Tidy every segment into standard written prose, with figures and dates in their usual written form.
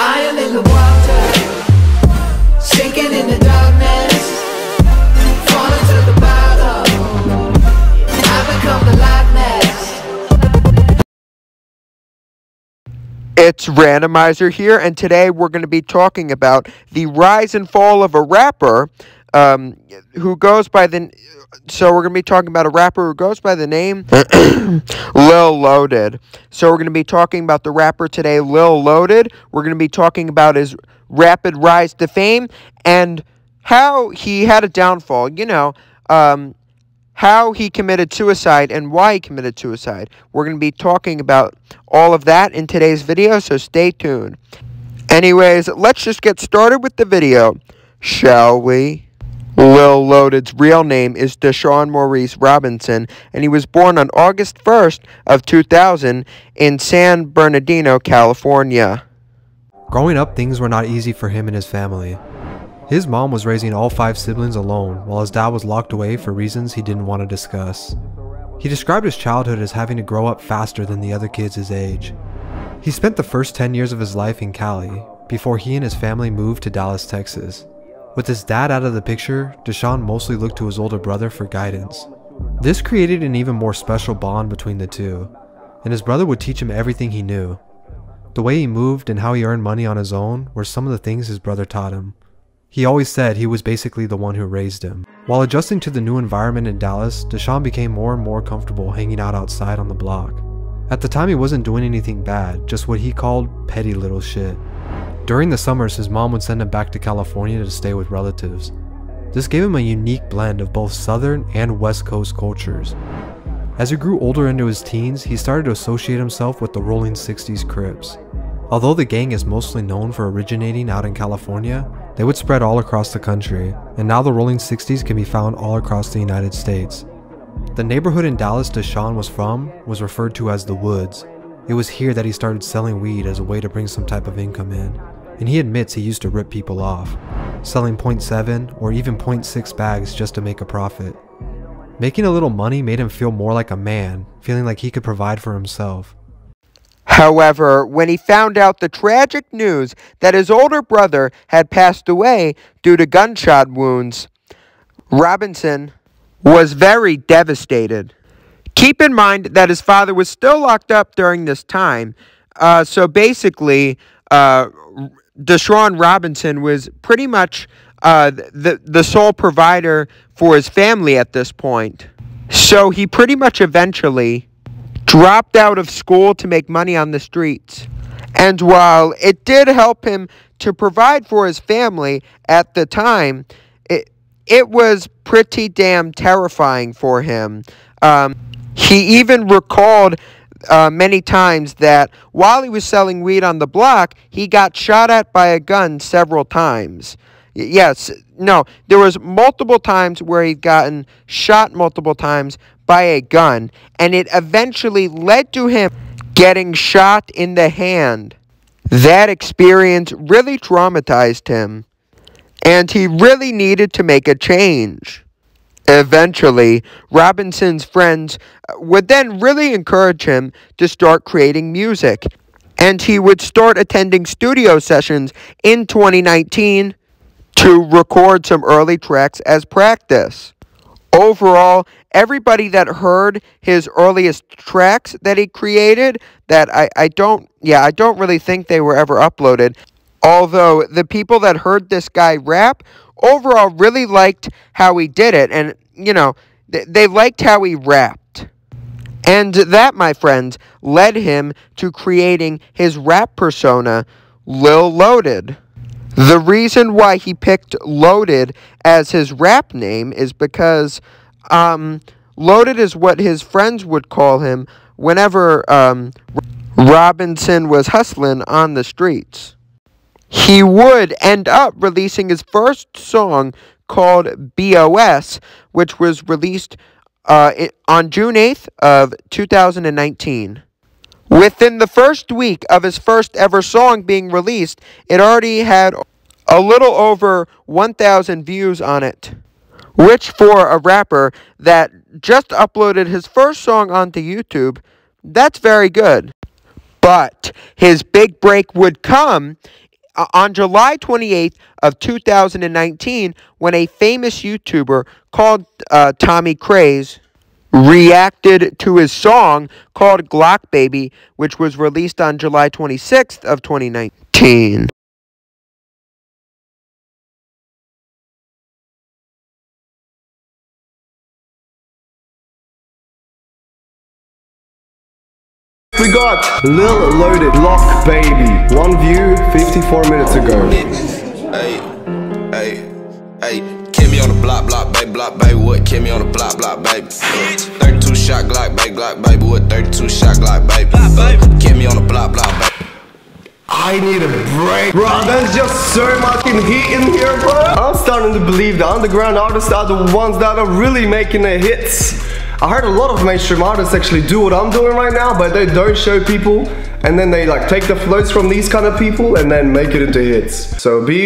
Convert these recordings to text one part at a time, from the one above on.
I am in the water, sinking in the darkness, falling to the bottom. I become the Loch Ness. It's Randomizer here, and today we're going to be talking about the rise and fall of a rapper who goes by the... So we're going to be talking about a rapper who goes by the name Lil Loaded. So we're going to be talking about the rapper today, Lil Loaded. We're going to be talking about his rapid rise to fame and how he had a downfall. You know, how he committed suicide and why he committed suicide. We're going to be talking about all of that in today's video, so stay tuned. Anyways, let's just get started with the video, shall we? Lil Loaded's real name is Deshaun Maurice Robinson, and he was born on August 1st of 2000 in San Bernardino, California. Growing up, things were not easy for him and his family. His mom was raising all 5 siblings alone, while his dad was locked away for reasons he didn't want to discuss. He described his childhood as having to grow up faster than the other kids his age. He spent the first 10 years of his life in Cali, before he and his family moved to Dallas, Texas. With his dad out of the picture, Deshaun mostly looked to his older brother for guidance. This created an even more special bond between the two, and his brother would teach him everything he knew. The way he moved and how he earned money on his own were some of the things his brother taught him. He always said he was basically the one who raised him. While adjusting to the new environment in Dallas, Deshaun became more and more comfortable hanging out outside on the block. At the time, he wasn't doing anything bad, just what he called petty little shit. During the summers, his mom would send him back to California to stay with relatives. This gave him a unique blend of both Southern and West Coast cultures. As he grew older into his teens, he started to associate himself with the Rolling 60s Crips. Although the gang is mostly known for originating out in California, they would spread all across the country, and now the Rolling 60s can be found all across the United States. The neighborhood in Dallas Deshaun was from was referred to as the Woods. It was here that he started selling weed as a way to bring some type of income in, and he admits he used to rip people off, selling 0.7 or even 0.6 bags just to make a profit. Making a little money made him feel more like a man, feeling like he could provide for himself. However, when he found out the tragic news that his older brother had passed away due to gunshot wounds, Robinson was very devastated. Keep in mind that his father was still locked up during this time, so basically, Deshaun Robinson was pretty much the sole provider for his family at this point. So he pretty much eventually dropped out of school to make money on the streets. And while it did help him to provide for his family at the time, it was pretty damn terrifying for him. He even recalled many times that while he was selling weed on the block, he got shot at by a gun several times. Yes, no, there was multiple times where he'd gotten shot multiple times by a gun, and it eventually led to him getting shot in the hand. That experience really traumatized him, and he really needed to make a change. Eventually, Robinson's friends would then really encourage him to start creating music, and he would start attending studio sessions in 2019 to record some early tracks as practice. Overall, everybody that heard his earliest tracks that he created, that I don't really think they were ever uploaded, although the people that heard this guy rap overall really liked how he did it, and, you know, they liked how he rapped. And that, my friends, led him to creating his rap persona, Lil Loaded. The reason why he picked Loaded as his rap name is because Loaded is what his friends would call him whenever Robinson was hustling on the streets. He would end up releasing his first song called BOS, which was released on June 8th of 2019. Within the first week of his first ever song being released, it already had a little over 1,000 views on it, which for a rapper that just uploaded his first song onto YouTube, that's very good. But his big break would come on July 28th of 2019, when a famous YouTuber called Tommy Craze reacted to his song called Glock Baby, which was released on July 26th of 2019. We got Lil Loaded, Glock Baby. One view 54 minutes ago. Hey, kill me on the block, baby, what? Kill me on the block, baby. 32 shot Glock, baby, what? 32 shot Glock, baby. Kill me on the block, baby. I need a break, bro. There's just so much heat in here, bro. I'm starting to believe the underground artists are the ones that are really making their hits. I heard a lot of mainstream artists actually do what I'm doing right now, but they don't show people, and then they like take the flows from these kind of people and then make it into hits. So be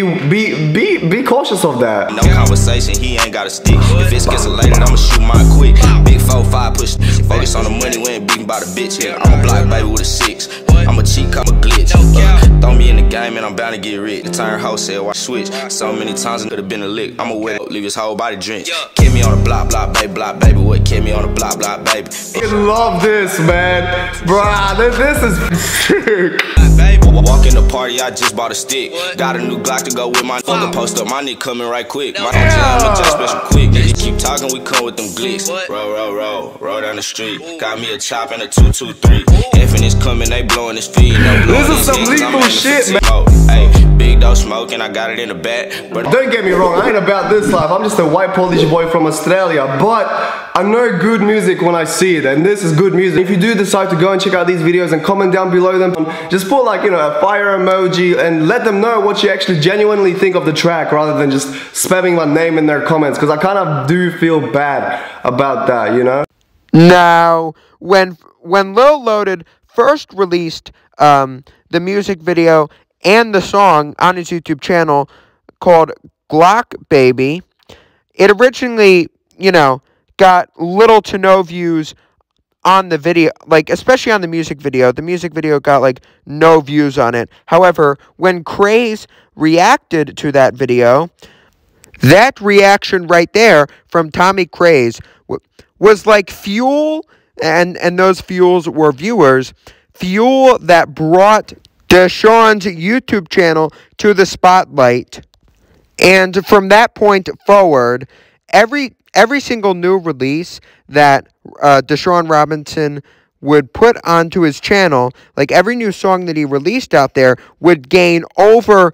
cautious of that. No conversation, he ain't got a stick. If it's escalated, I'ma shoot mine quick. Big 4-5 push, focus on the money, we ain't beating by the bitch. Yeah, I'm a block baby with a 6. I'm a cheat, I'm a glitch. Throw me in the game and I'm bound to get rich. The turn wholesale, I switch. So many times it could have been a lick. I'ma wet, leave his whole body drenched. Kill me on the block, baby, what? Kill me on the block, baby. I love this, man. Bruh, this is sick. Walk in the party, I just bought a stick. Got a new Glock to go with my fucker. Post up, my nigga coming right quick. My hometown, just special quick. They just keep talking, we come with them glicks. Roll down the street. Got me a chop and a 223. Effing is coming, they blowing his feet. This is some lethal shit, man. Hey, big dope smoking, I got it in the back. But don't get me wrong, I ain't about this life. I'm just a white Polish boy from Australia, but I know good music when I see it, and this is good music. If you do decide to go and check out these videos and comment down below them, just put like, you know, a fire emoji and let them know what you actually genuinely think of the track rather than just spamming my name in their comments, because I kind of do feel bad about that, you know? Now, when Lil Loaded first released the music video and the song on his YouTube channel called Glock Baby, it originally, you know, got little to no views on the video, like especially on the music video. The music video got like no views on it. However, when Craze reacted to that video, that reaction right there from Tommy Craze was like fuel, and those fuels were viewers, fuel that brought Deshaun's YouTube channel to the spotlight. And from that point forward, every single new release that Deshaun Robinson would put onto his channel, like every new song that he released out there, would gain over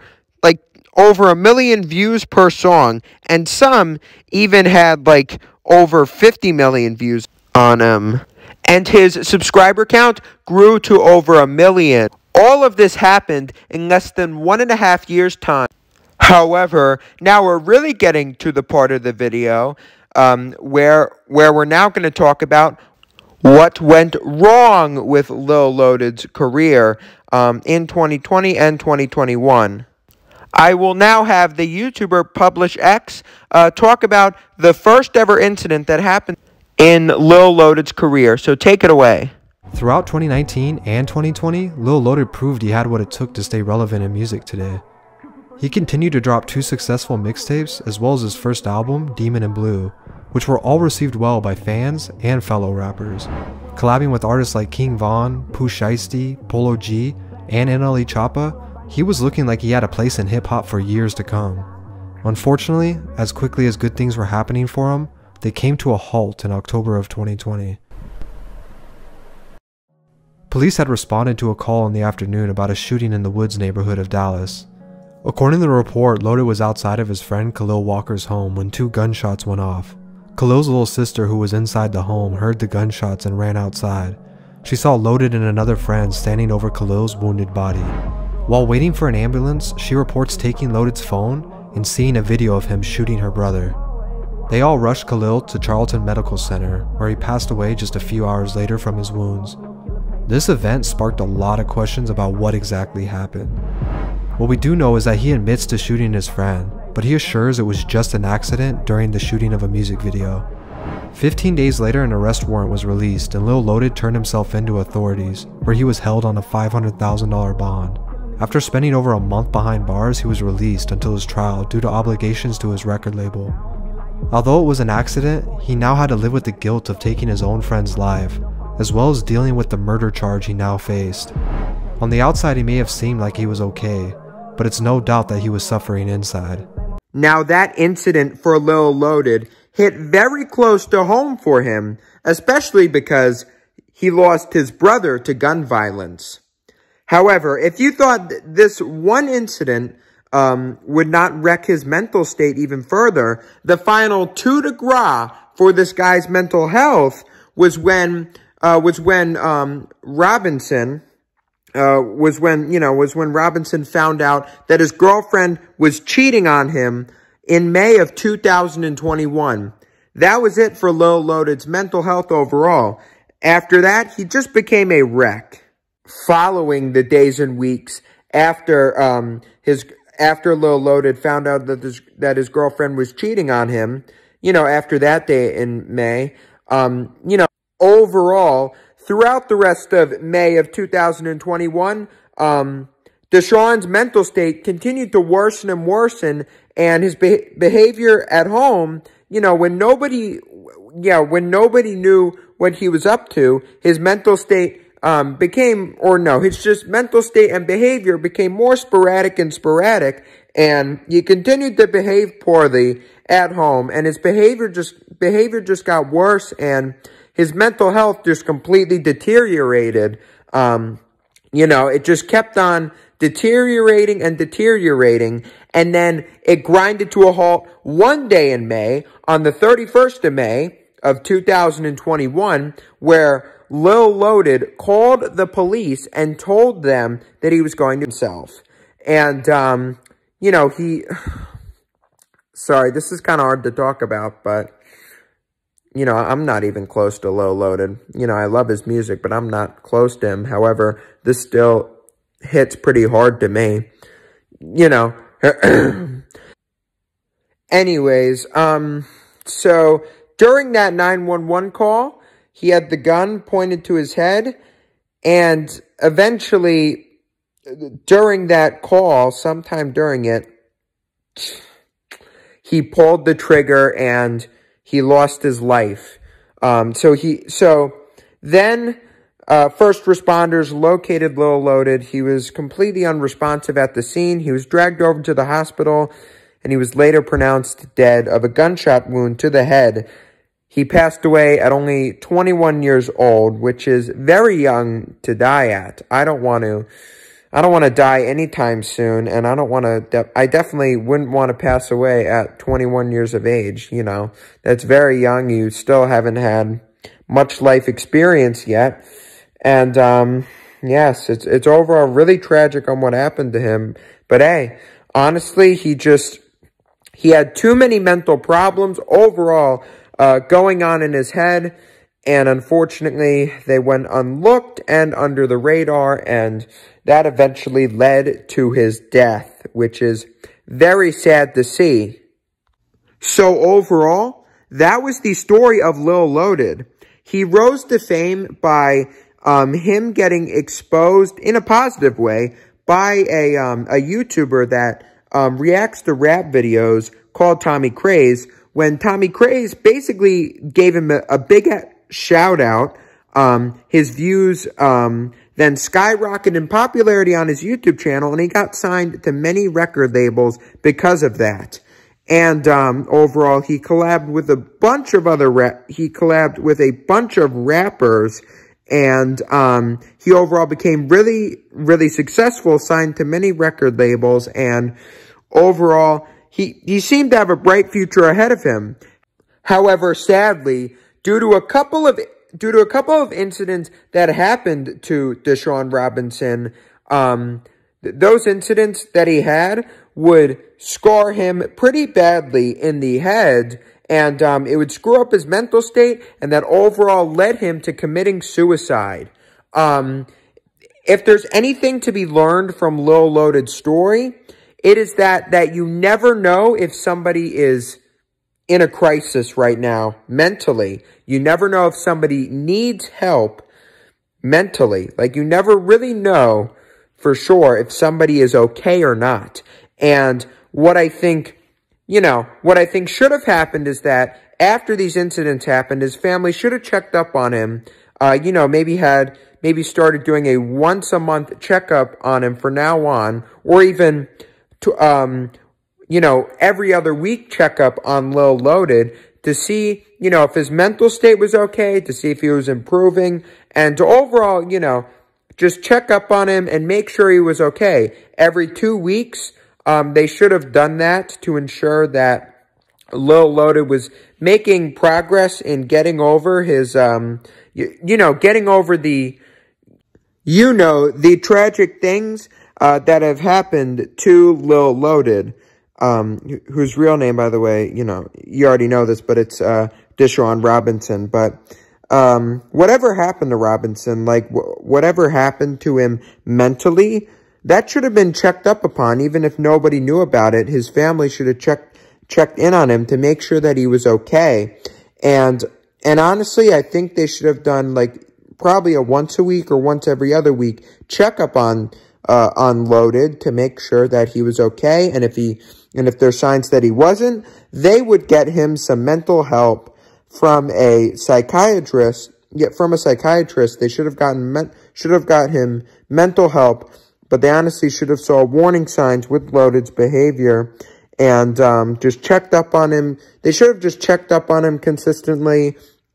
1 million views per song, and some even had like over 50 million views on him. And his subscriber count grew to over 1 million. All of this happened in less than 1.5 years' time. However, now we're really getting to the part of the video where we're now going to talk about what went wrong with Lil Loaded's career in 2020 and 2021. I will now have the YouTuber Publish X talk about the first ever incident that happened in Lil Loaded's career. So take it away. Throughout 2019 and 2020, Lil Loaded proved he had what it took to stay relevant in music today. He continued to drop 2 successful mixtapes as well as his first album, Demon in Blue, which were all received well by fans and fellow rappers. Collabing with artists like King Von, Pooh Shiesty, Polo G, and NLE Choppa, he was looking like he had a place in hip-hop for years to come. Unfortunately, as quickly as good things were happening for him, they came to a halt in October of 2020. Police had responded to a call in the afternoon about a shooting in the Woods neighborhood of Dallas. According to the report, Loaded was outside of his friend Khalil Walker's home when 2 gunshots went off. Khalil's little sister, who was inside the home, heard the gunshots and ran outside. She saw Loaded and another friend standing over Khalil's wounded body. While waiting for an ambulance, she reports taking Loaded's phone and seeing a video of him shooting her brother. They all rushed Khalil to Charlton Medical Center, where he passed away just a few hours later from his wounds. This event sparked a lot of questions about what exactly happened. What we do know is that he admits to shooting his friend, but he assures it was just an accident during the shooting of a music video. 15 days later, an arrest warrant was released and Lil Loaded turned himself into authorities, where he was held on a $500,000 bond. After spending over a month behind bars, he was released until his trial due to obligations to his record label. Although it was an accident, he now had to live with the guilt of taking his own friend's life, as well as dealing with the murder charge he now faced. On the outside, he may have seemed like he was okay, but it's no doubt that he was suffering inside. Now that incident for Lil Loaded hit very close to home for him, especially because he lost his brother to gun violence. However, if you thought this one incident would not wreck his mental state even further, the final coup de grace for this guy's mental health was when Robinson found out that his girlfriend was cheating on him in May of 2021. That was it for Lil Loaded's mental health overall. After that, he just became a wreck. Following the days and weeks after Lil Loaded found out that his girlfriend was cheating on him, after that day in May, overall, throughout the rest of May of 2021, Deshaun's mental state continued to worsen and worsen, and his behavior at home, when nobody knew what he was up to, his mental state his mental state and behavior became more sporadic, and he continued to behave poorly at home, and his behavior just got worse, and his mental health just completely deteriorated. It just kept on deteriorating, and then it grinded to a halt one day in May, on the 31st of May of 2021, where Lil Loaded called the police and told them that he was going to himself. And, sorry, this is kind of hard to talk about, but, I'm not even close to Lil Loaded. I love his music, but I'm not close to him. However, this still hits pretty hard to me. Anyways, so during that 911 call, he had the gun pointed to his head, and eventually, during that call, sometime during it, he pulled the trigger and he lost his life. So then first responders located Lil Loaded. He was completely unresponsive at the scene. He was dragged over to the hospital, and he was later pronounced dead of a gunshot wound to the head. He passed away at only 21 years old, which is very young to die at. I don't want to die anytime soon, and I definitely wouldn't want to pass away at 21 years of age. That's very young. You still haven't had much life experience yet. And, yes, it's overall really tragic on what happened to him. But hey, honestly, he had too many mental problems overall, going on in his head, and unfortunately, they went unlooked and under the radar, and that eventually led to his death, which is very sad to see. So overall, that was the story of Lil Loaded. He rose to fame by him getting exposed in a positive way by a YouTuber that reacts to rap videos called Tommy Craze, when Tommy Craze basically gave him a big shout out. His views then skyrocketed in popularity on his YouTube channel, and he got signed to many record labels because of that. And overall, he collabed with a bunch of rappers, and he overall became really, really successful, signed to many record labels, and overall, he seemed to have a bright future ahead of him. However, sadly, due to a couple of incidents that happened to Deshaun Robinson, those incidents that he had would scar him pretty badly in the head, and it would screw up his mental state, and that overall led him to committing suicide. If there's anything to be learned from Lil Loaded's story, it is that you never know if somebody is in a crisis right now mentally. You never know if somebody needs help mentally. Like, you never really know for sure if somebody is okay or not. And what I think, what I think should have happened is that after these incidents happened, his family should have checked up on him, maybe started doing a once-a-month checkup on him from now on, or even, every other week checkup on Lil Loaded to see, if his mental state was okay, to see if he was improving, and to overall, just check up on him and make sure he was okay. Every 2 weeks, they should have done that to ensure that Lil Loaded was making progress in getting over his, getting over the tragic things that have happened to Lil Loaded, whose real name, by the way, you already know this, but it's Deshaun Robinson. But whatever happened to Robinson, whatever happened to him mentally, that should have been checked up upon, even if nobody knew about it. His family should have checked in on him to make sure that he was okay. And honestly, I think they should have done probably a once a week or once every other week checkup on Loaded to make sure that he was okay. And if there's signs that he wasn't, they would get him some mental help from a psychiatrist. They should have got him mental help, but they honestly should have saw warning signs with Loaded's behavior and just checked up on him. They should have just checked up on him consistently.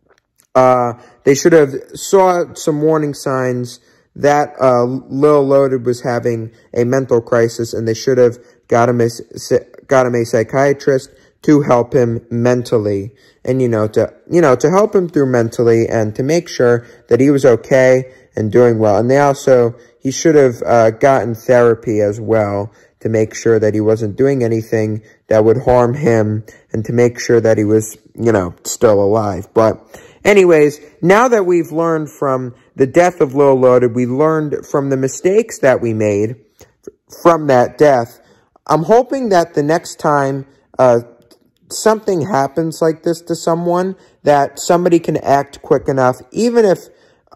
They should have saw some warning signs that Lil Loaded was having a mental crisis, and they should have got him a psychiatrist to help him mentally, and to help him through mentally and to make sure that he was okay and doing well. And he should have gotten therapy as well to make sure that he wasn't doing anything that would harm him and to make sure that he was, still alive. But anyways, now that we've learned from the death of Lil Loaded, we learned from the mistakes that we made from that death. I'm hoping that the next time something happens like this to someone, that somebody can act quick enough, even if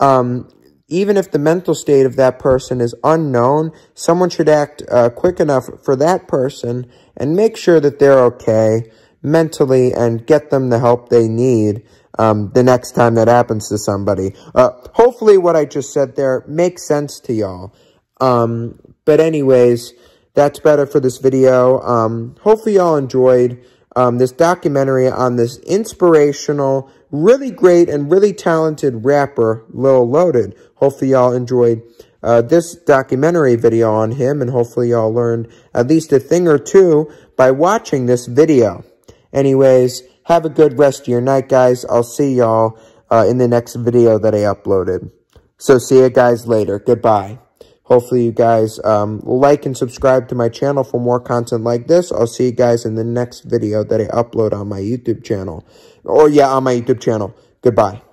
the mental state of that person is unknown. Someone should act quick enough for that person and make sure that they're okay mentally and get them the help they need the next time that happens to somebody. Hopefully what I just said there makes sense to y'all. But anyways, that's better for this video. Hopefully y'all enjoyed this documentary on this inspirational, really great, and really talented rapper, Lil Loaded. Hopefully y'all enjoyed this documentary video on him, and hopefully y'all learned at least a thing or two by watching this video. Anyways, have a good rest of your night, guys. I'll see y'all in the next video that I uploaded. So see you guys later. Goodbye. Hopefully you guys like and subscribe to my channel for more content like this. I'll see you guys in the next video that I upload on my YouTube channel. On my YouTube channel. Goodbye.